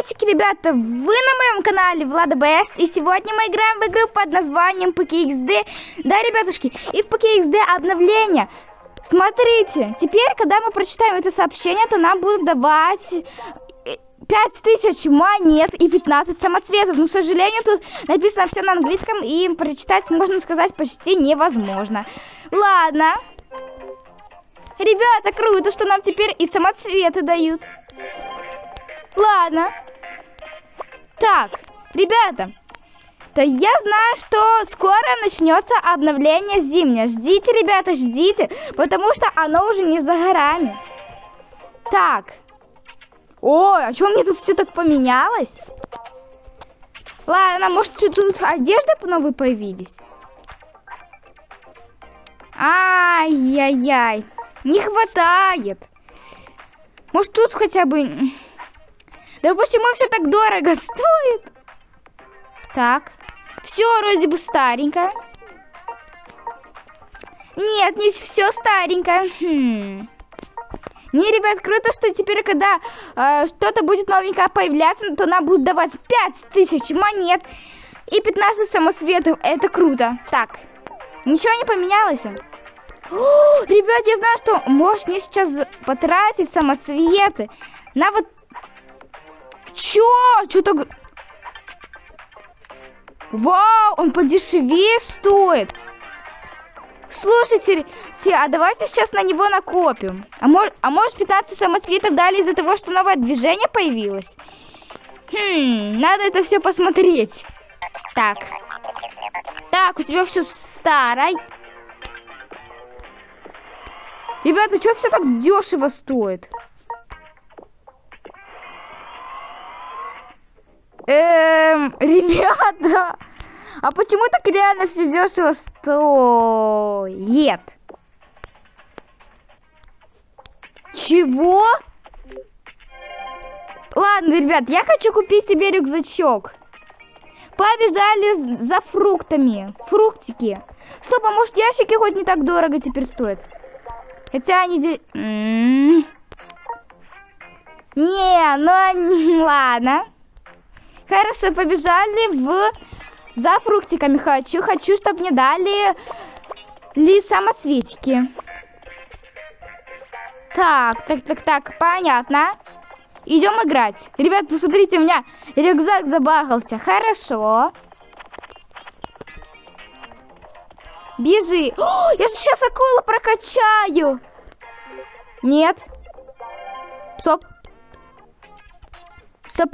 Приветики, ребята! Вы на моем канале Влада Бест, и сегодня мы играем в игру под названием PKXD. Да, ребятушки, и в PKXD обновление. Смотрите, теперь, когда мы прочитаем это сообщение, то нам будут давать 5000 монет и 15 самоцветов. Но, к сожалению, тут написано все на английском, и прочитать, можно сказать, почти невозможно. Ладно. Ребята, круто, что нам теперь и самоцветы дают. Ладно. Так, ребята, то я знаю, что скоро начнется обновление зимнее. Ждите, ребята, ждите, потому что оно уже не за горами. Так. Ой, а что мне тут все так поменялось? Ладно, может, тут одежды новые появились? Ай-яй-яй. Не хватает. Может, тут хотя бы... Да почему все так дорого стоит? Так. Все вроде бы старенькое. Нет, не все старенькое. Не, ребят, круто, что теперь, когда что-то будет новенькое появляться, то нам будут давать 5000 монет и 15 самоцветов. Это круто. Так. Ничего не поменялось? О, ребят, я знаю, что может мне сейчас потратить самоцветы на вот... Чё-то... Вау, он подешевее стоит. Слушайте, а давайте сейчас на него накопим. А может 15 самоцветов дали из-за того, что новое движение появилось? Надо это все посмотреть. Так. Так, у тебя все старое. Ребята, что все так дешево стоит? Ребята, а почему так реально все дешево стоит? Чего? Ладно, ребят, я хочу купить себе рюкзачок. Побежали за фруктами. Фруктики. Стоп, а может ящики хоть не так дорого теперь стоят? Хотя они... Не, ну ладно. Хорошо, побежали за фруктиками. Хочу, чтобы мне дали самоцветики. Так, понятно. Идем играть. Ребят, посмотрите, у меня рюкзак забагался. Хорошо. Бежи. О, я же сейчас акулу прокачаю. Нет. Стоп. СП.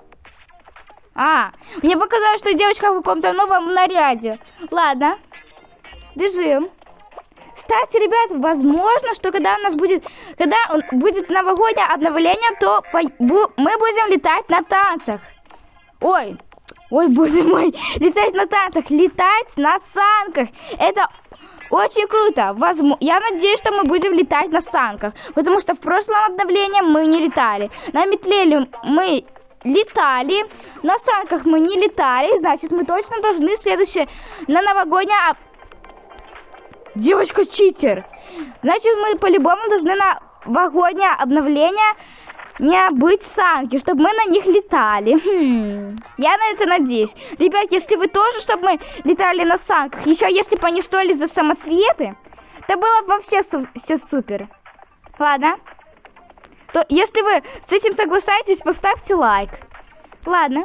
Мне показалось, что девочка в каком-то новом наряде. Ладно. Бежим. Кстати, ребят, возможно, что когда будет новогоднее обновление, то мы будем летать на танцах. Ой, боже мой, летать на танцах, летать на санках. Это очень круто. Я надеюсь, что мы будем летать на санках, потому что в прошлом обновлении мы не летали. На метле мы летали, на санках мы не летали, значит, мы точно должны на новогоднее... Девочка-читер. Значит, мы по-любому должны на новогоднее обновление не быть санки, чтобы мы на них летали. Я на это надеюсь. Ребят, если вы тоже, чтобы мы летали на санках, еще если бы они стоили за самоцветы, то было бы вообще все супер. Ладно. То, если вы с этим соглашаетесь, поставьте лайк. Ладно.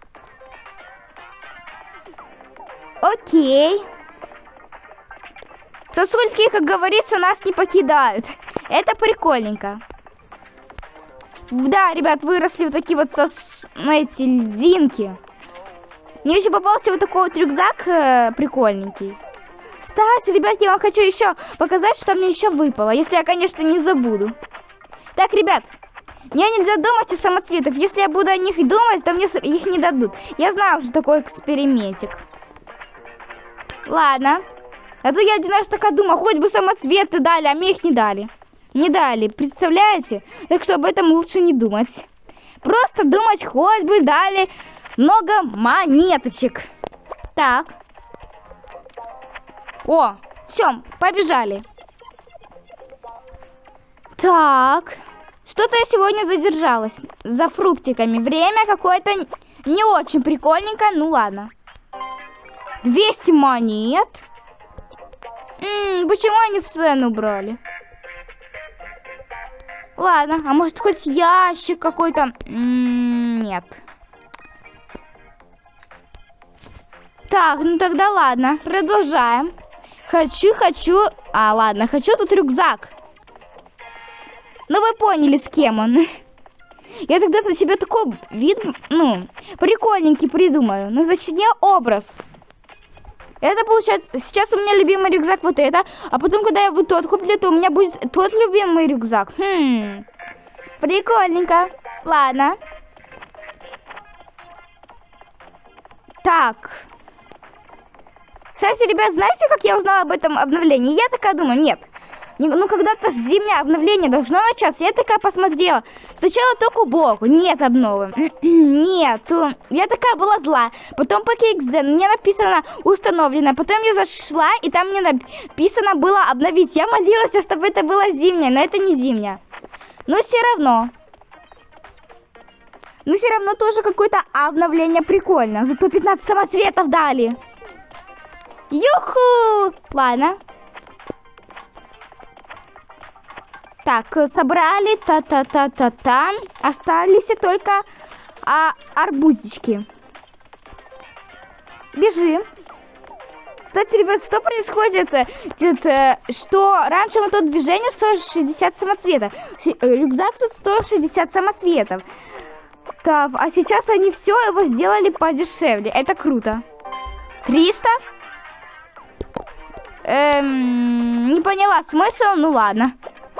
Окей. Сосульки, как говорится, нас не покидают. Это прикольненько. Да, ребят, выросли вот такие вот эти льдинки. Мне еще попался вот такой вот рюкзак прикольненький. Кстати, ребят, я вам хочу еще показать, что мне еще выпало. Если я, конечно, не забуду. Так, ребят, мне нельзя думать о самоцветах. Если я буду о них думать, то мне их не дадут. Я знаю уже такой экспериментик. Ладно. А то я один раз такая думаю, хоть бы самоцветы дали, а мне их не дали. Не дали, представляете? Так что об этом лучше не думать. Просто думать, хоть бы дали много монеточек. Так. О, все, побежали. Так. Что-то я сегодня задержалась за фруктиками. Время какое-то не очень прикольненькое. Ну ладно. 200 монет. Почему они цену убрали? Ладно, а может хоть ящик какой-то? Нет. Так, ну тогда ладно, продолжаем. Хочу. А, ладно, хочу тут рюкзак. Ну вы поняли, с кем он. Я тогда на себе такой вид, ну, прикольненький придумаю. Ну, значит, не образ. Это получается, сейчас у меня любимый рюкзак вот это, а потом, когда я вот тот куплю, то у меня будет тот любимый рюкзак. Прикольненько. Ладно. Так. Кстати, ребят, знаете, как я узнала об этом обновлении? Я такая думаю, нет. Ну, когда-то зимнее обновление должно начаться. Я такая посмотрела. Сначала только сбоку. Нет обновы. Нет. Я такая была зла. Потом по KXD мне написано установлено. Потом я зашла, и там мне написано было обновить. Я молилась, чтобы это было зимнее, но это не зимнее. Но все равно. Но все равно тоже какое-то обновление прикольно. Зато 15 самоцветов дали. Юху! Ладно. Так, собрали, та-та-та-та-та. Остались только арбузички. Бежим. Кстати, ребят, что происходит? Что раньше вот это движение стоило 60 самоцветов. Рюкзак тут стоил 60 самоцветов. Так, а сейчас они все его сделали подешевле. Это круто. 300? Не поняла смысл, ну ладно.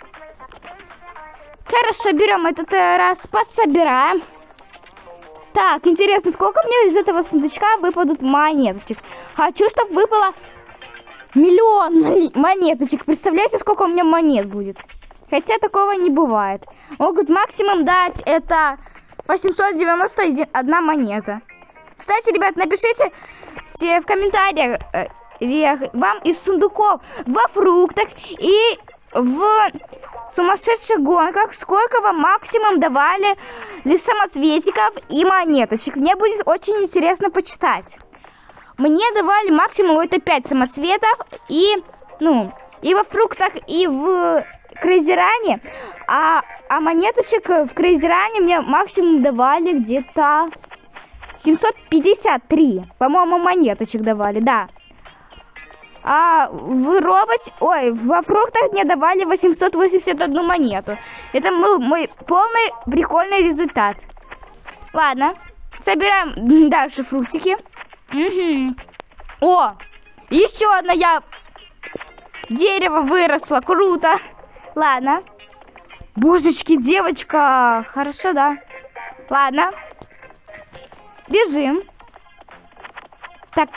Хорошо, берем этот раз, пособираем. Так, интересно, сколько мне из этого сундучка выпадут монеточек? Хочу, чтобы выпало 1 000 000 монеточек. Представляете, сколько у меня монет будет? Хотя такого не бывает. Могут максимум дать это 891 монета. Кстати, ребят, напишите все в комментариях вам из сундуков во фруктах и в сумасшедших гонках сколько вам максимум давали самоцветиков и монеточек. Мне будет очень интересно почитать. Мне давали максимум это 5 самоцветов и, ну, и во фруктах, и в крейзеране. А монеточек в крейзеране мне максимум давали где-то 753. По-моему, монеточек давали, да. А в во фруктах мне давали 881 монету. Это был мой полный прикольный результат. Ладно, собираем дальше фруктики. О, еще одно дерево выросло, круто. Ладно. Божечки, девочка, хорошо, да. Ладно. Бежим. Так.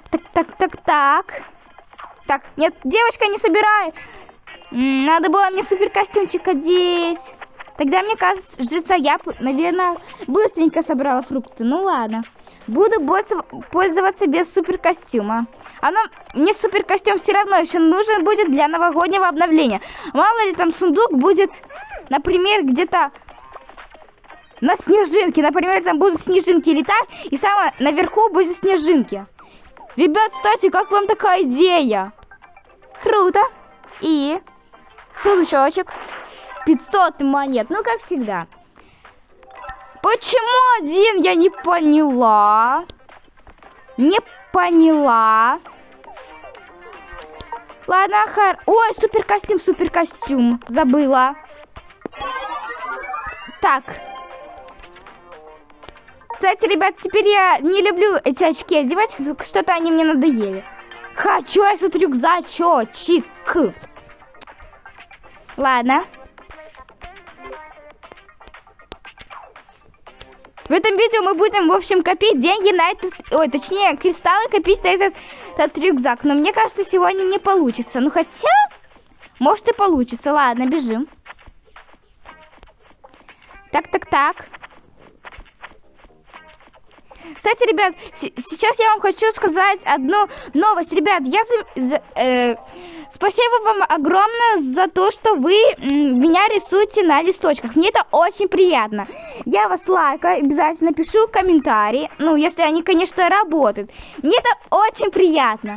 Так, нет, девочка, не собирай. Надо было мне супер костюмчик одеть. Тогда, мне кажется, я, наверное, быстренько собрала фрукты. Ну ладно. Буду пользоваться без супер костюма. Мне супер костюм все равно еще нужен будет для новогоднего обновления. Мало ли там сундук будет, например, где-то на снежинке. Например, там будут снежинки летать, и самое наверху будет снежинки. Ребят, кстати, как вам такая идея? Круто. И сундучочек. 500 монет. Ну, как всегда. Почему один? Я не поняла. Не поняла. Ладно, ой, супер костюм. Забыла. Так. Кстати, ребят, теперь я не люблю эти очки одевать, что-то они мне надоели. Хочу этот рюкзачочек. Ладно. В этом видео мы будем, в общем, копить деньги на этот... Ой, точнее, кристаллы копить на этот рюкзак. Но мне кажется, сегодня не получится. Ну, хотя... Может и получится. Ладно, бежим. Так. Кстати, ребят, сейчас я вам хочу сказать одну новость. Ребят, я Спасибо вам огромное за то, что вы меня рисуете на листочках. Мне это очень приятно. Я вас лайкаю, обязательно пишу комментарии. Ну, если они, конечно, работают. Мне это очень приятно.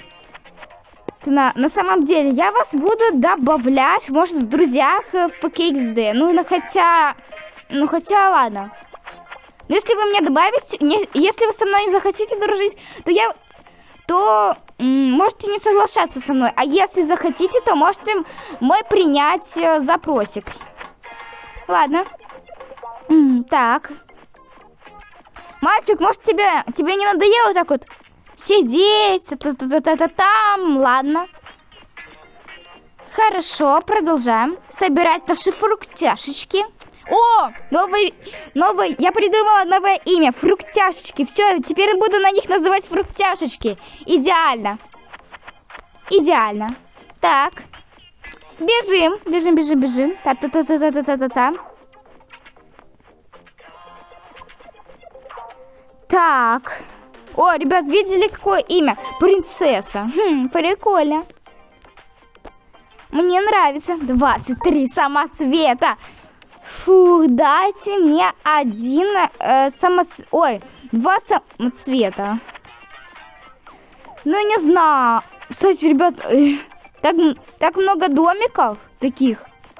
На самом деле, я вас буду добавлять, может, в друзьях в PKXD. Хотя, ладно. Но если вы меня добавите, если вы со мной не захотите дружить, то можете не соглашаться со мной. А если захотите, то можете мой принять запросик. Ладно. Так. Мальчик, может, тебе не надоело так вот сидеть? Там, ладно. Хорошо, продолжаем. Собирать наши фруктяшечки. О, я придумала новое имя. Фруктяшечки. Все, теперь буду на них называть фруктяшечки. Идеально. Идеально. Так. Бежим. Та-та-та-та-та-та-та-та. Так. О, ребят, видели, какое имя? Принцесса. Прикольно. Мне нравится. 23 самоцвета. Фу, дайте мне два самоцвета. Ну, не знаю. Кстати, ребят, так много домиков таких.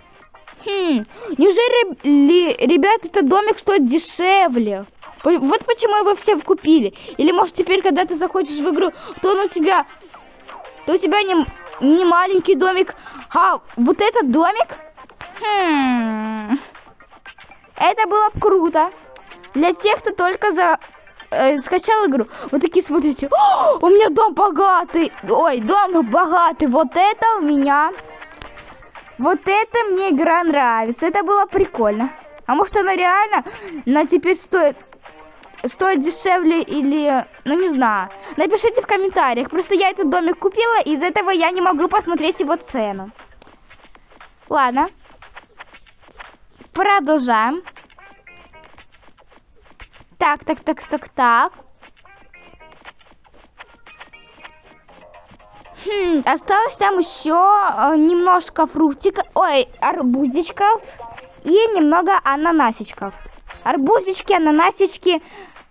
Неужели, ребят, этот домик стоит дешевле? Вот почему его все купили. Или, может, теперь, когда ты заходишь в игру, то у тебя не маленький домик, а вот этот домик. Это было бы круто. Для тех, кто только скачал игру. Вот такие, смотрите. О, у меня дом богатый. Ой, дом богатый. Вот это у меня. Вот это мне игра нравится. Это было прикольно. А может, она реально теперь стоит дешевле или... Ну, не знаю. Напишите в комментариях. Просто я этот домик купила, и из-за этого я не могу посмотреть его цену. Ладно. Продолжаем. Так. Осталось там еще немножко фруктиков, арбузичков и немного ананасичков. Арбузички, ананасички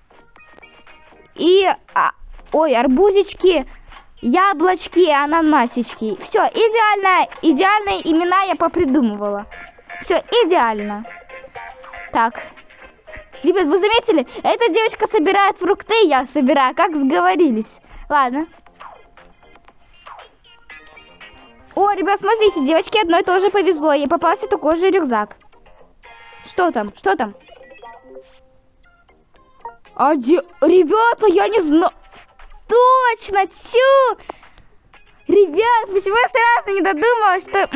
и... арбузички, яблочки, ананасички. Все, идеальные имена я попридумывала. Все, идеально. Так. Ребят, вы заметили? Эта девочка собирает фрукты, я собираю, как сговорились. Ладно. О, ребят, смотрите, девочке одной тоже повезло. Ей попался такой же рюкзак. Что там? Ребята, я не знаю. Точно, Ребят, почему я сразу не додумалась, что...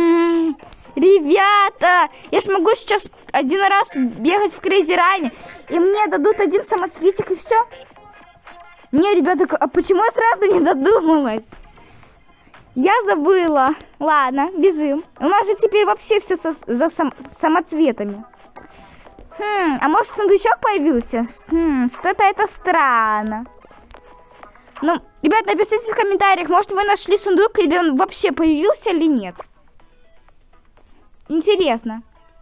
Ребята, я ж могу сейчас один раз бегать в Crazy Run, и мне дадут один самосветик, и все. Не, ребята, а почему я сразу не додумалась? Я забыла. Ладно, бежим. У нас же теперь вообще все за самоцветами. А может, сундучок появился? Что-то это странно. Ну, ребят, напишите в комментариях, может, вы нашли сундук, или он вообще появился, или нет. Интересно.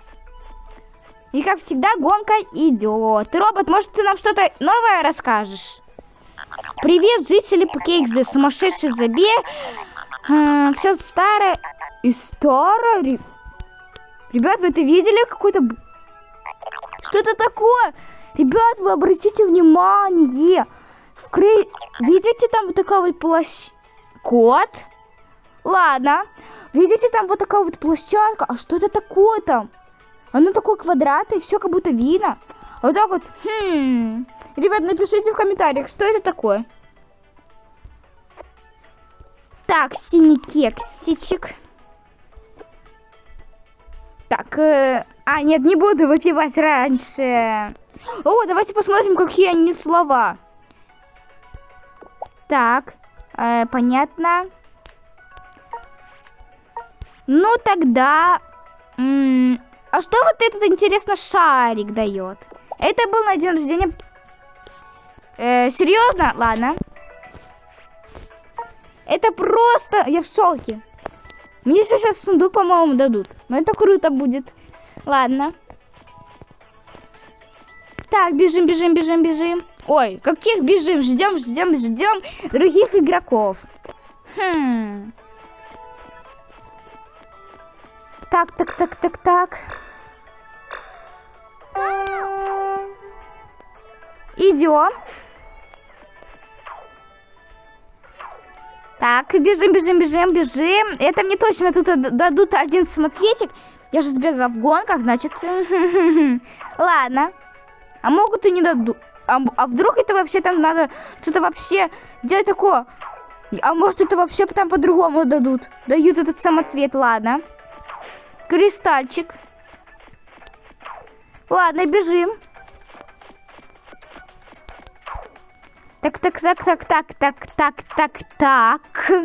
И как всегда, гонка идет. Робот, может, ты нам что-то новое расскажешь? Привет, жители PKXD. Сумасшедший забег. Все старое и старое. Ребят, вы это видели? Какой-то... Что это такое? Ребят, вы обратите внимание. Видите, там вот такой вот кот? Ладно. Видите, там вот такая вот площадка. А что это такое там? Оно такое квадратное, все как будто видно. Вот так вот. Ребят, напишите в комментариях, что это такое. Так, синий кексичек. Так, нет, не буду выпивать раньше. О, давайте посмотрим, какие они слова. Так, понятно. Ну, тогда... А что вот этот, интересно, шарик дает? Это был на день рождения... Серьезно? Ладно. Это просто... Я в шоке. Мне еще сейчас сундук, по-моему, дадут. Но это круто будет. Ладно. Так, бежим, бежим, бежим, бежим. Ой, каких бежим? Ждем, ждем, ждем других игроков. Так, так, так, так, так. Идем. Так, бежим, бежим, бежим, бежим. Это мне точно тут дадут один самоцветик. Я же сбегала в гонках, значит... Ладно. А могут и не дадут. А вдруг это вообще там надо что-то вообще делать такое? А может это вообще там по-другому дадут? Дают этот самоцвет, ладно. Кристальчик. Ладно, бежим. Так, так, так, так, так, так, так, так, так.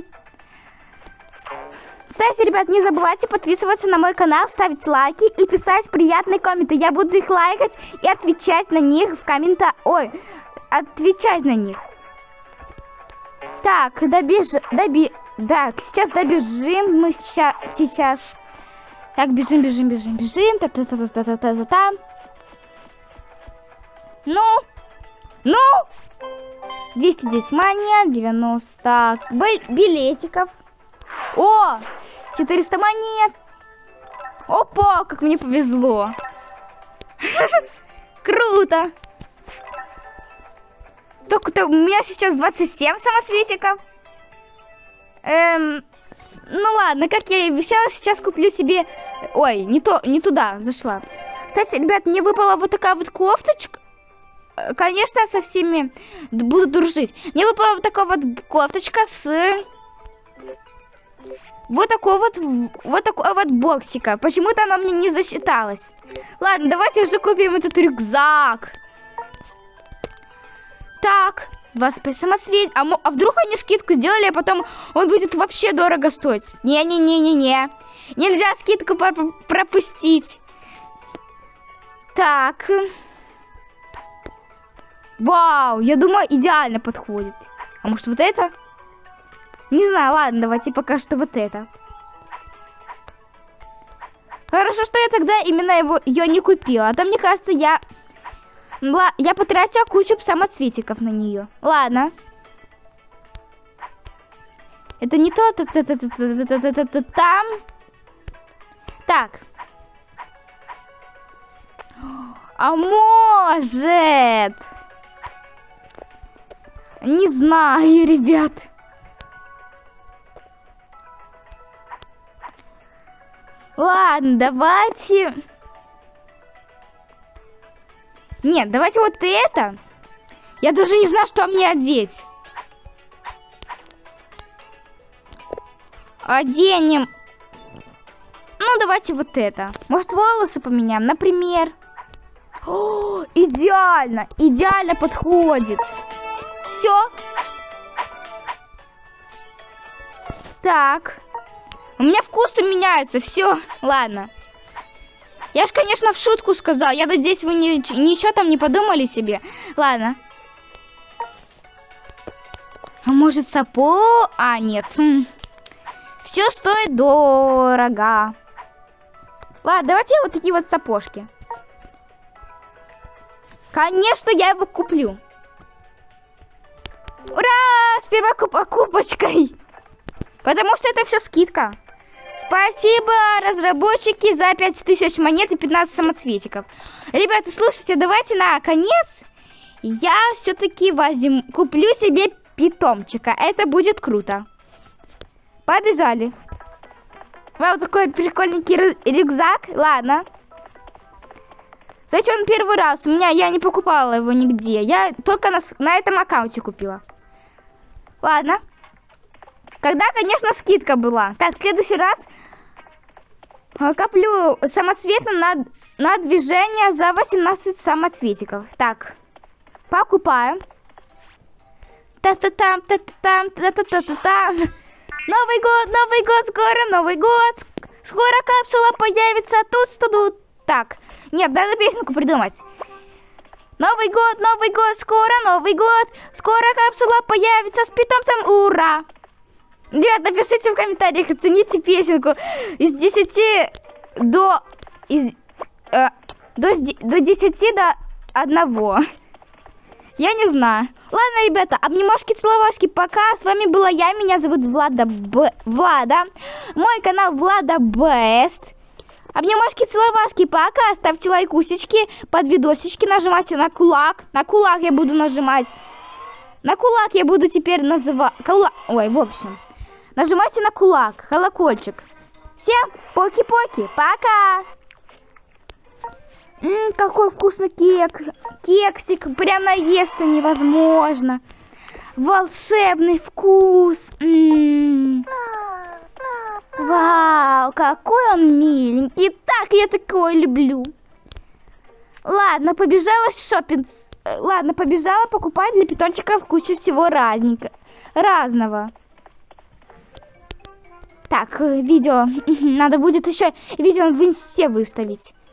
Кстати, ребят, не забывайте подписываться на мой канал, ставить лайки и писать приятные комменты. Я буду их лайкать и отвечать на них в комментариях. Ой, отвечать на них. Так, да, сейчас добежим. Мы сейчас. Так, бежим, бежим, бежим, бежим. Та-та-та-та-та-та-та. Ну. 210 монет, 90 билетиков. О, 400 монет. Опа, как мне повезло. Круто. Только-то у меня сейчас 27 самоцветиков. Ну ладно, как я и обещала, сейчас куплю себе... Ой, не туда зашла. Кстати, ребят, мне выпала вот такая вот кофточка. Конечно, со всеми буду дружить. Мне выпала вот такая вот кофточка с... Вот такой вот боксика. Почему-то она мне не засчиталась. Ладно, давайте уже купим этот рюкзак. Так, 25 самоцвет. А вдруг они скидку сделали, а потом он будет вообще дорого стоить? Не-не-не-не-не. Нельзя скидку пропустить. Так. Вау, я думаю, идеально подходит. А может вот это? Не знаю, ладно, давайте пока что вот это. Хорошо, что я тогда именно ее не купила. А то, мне кажется, я потратила кучу самоцветиков на нее. Ладно. Это не то. Там. Так. А может... Не знаю, ребят. Ладно, давайте... Нет, давайте вот это. Я даже не знаю, что мне одеть. Оденем. Ну, давайте вот это. Может, волосы поменяем, например. О, идеально. Идеально подходит. Все. Так. У меня вкусы меняются. Все. Ладно. Я ж, конечно, в шутку сказал. Я надеюсь, вы ничего там не подумали себе. Ладно. А может, сапог? А, нет. Все стоит дорого. Ладно, давайте вот такие вот сапожки. Конечно, я его куплю. Ура! С первой покупочкой. Потому что это все скидка. Спасибо, разработчики, за 5000 монет и 15 самоцветиков. Ребята, слушайте, давайте на конец я все-таки куплю себе питомчика. Это будет круто. Побежали. Вот такой прикольненький рюкзак. Ладно. Кстати, он первый раз. Я не покупала его нигде. Я только на этом аккаунте купила. Ладно. Когда, конечно, скидка была. Так, в следующий раз коплю самоцветы на движение за 18 самоцветиков. Так, покупаем. Та-та-там, та-та-там, та-та-та-та-там. Новый год, скоро Новый год. Скоро капсула появится тут. Так, нет, надо песенку придумать. Новый год, скоро Новый год. Скоро капсула появится с питомцем, ура. Ребят, напишите в комментариях, оцените песенку. Из 10 до 10 до 1. Я не знаю. Ладно, ребята, обнимашки-целовашки, пока. С вами была я, меня зовут Влада. Мой канал Влада Бест. Обнимашки-целовашки, пока. Ставьте лайкусечки под видосички, нажимайте на кулак. На кулак я буду нажимать. На кулак я буду теперь называть... Ой, в общем. Нажимайте на кулак, колокольчик. Всем поки-поки, пока. Какой вкусный кексик, прям наесться невозможно. Волшебный вкус. Вау, какой он миленький. Так, я такой люблю. Ладно, побежала шопинг. Ладно, побежала покупать для питончиков кучу всего разного. Так, видео. Надо будет еще видео в инсте выставить.